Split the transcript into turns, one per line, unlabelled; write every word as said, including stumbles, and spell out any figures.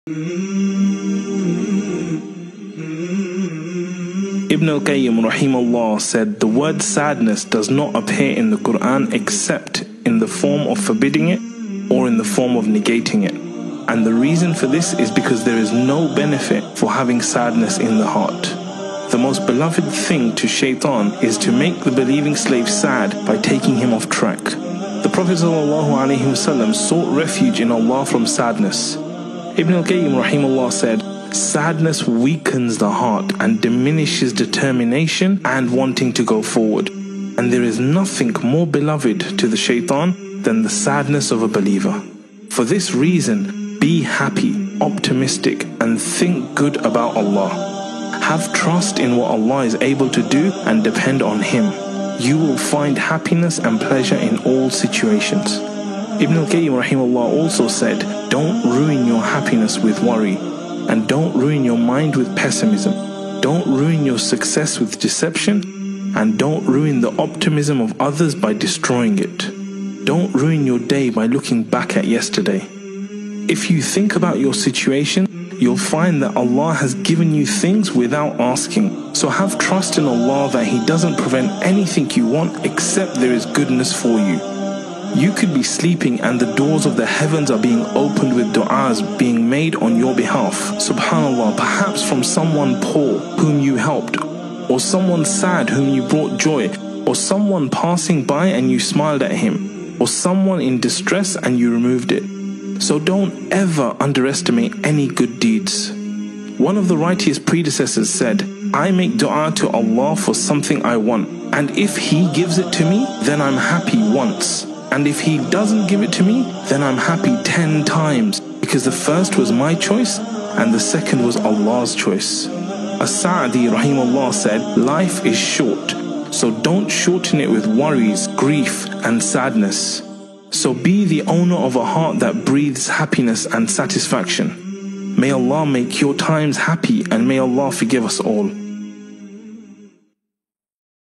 Ibn al-Qayyim rahimahullah said, the word sadness does not appear in the Quran except in the form of forbidding it or in the form of negating it. And the reason for this is because there is no benefit for having sadness in the heart. The most beloved thing to shaitan is to make the believing slave sad by taking him off track. The Prophet ﷺ sought refuge in Allah from sadness. Ibn al-Qayyim rahimahullah said, sadness weakens the heart and diminishes determination and wanting to go forward. And there is nothing more beloved to the shaitan than the sadness of a believer. For this reason, be happy, optimistic, and think good about Allah. Have trust in what Allah is able to do and depend on Him. You will find happiness and pleasure in all situations. Ibn al-Qayyim rahimahullah also said, don't ruin your happiness with worry, and don't ruin your mind with pessimism. Don't ruin your success with deception, and don't ruin the optimism of others by destroying it. Don't ruin your day by looking back at yesterday. If you think about your situation, you'll find that Allah has given you things without asking. So have trust in Allah that He doesn't prevent anything you want except there is goodness for you. You could be sleeping and the doors of the heavens are being opened with du'as being made on your behalf. Subhanallah, perhaps from someone poor whom you helped, or someone sad whom you brought joy, or someone passing by and you smiled at him, or someone in distress and you removed it. So don't ever underestimate any good deeds. One of the righteous predecessors said, I make dua to Allah for something I want, and if He gives it to me, then I'm happy once. And if He doesn't give it to me, then I'm happy ten times, because the first was my choice and the second was Allah's choice. As-Sa'di rahimahullah said, life is short, so don't shorten it with worries, grief and sadness. So be the owner of a heart that breathes happiness and satisfaction. May Allah make your times happy and may Allah forgive us all.